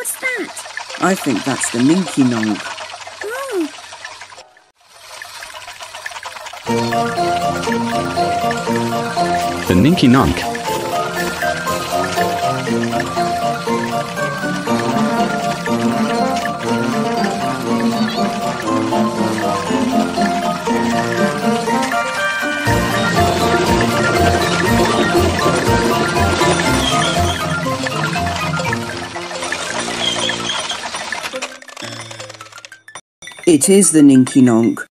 What's that? I think that's the Ninky Nonk. Oh. The Ninky Nonk. It is the Ninky Nonk.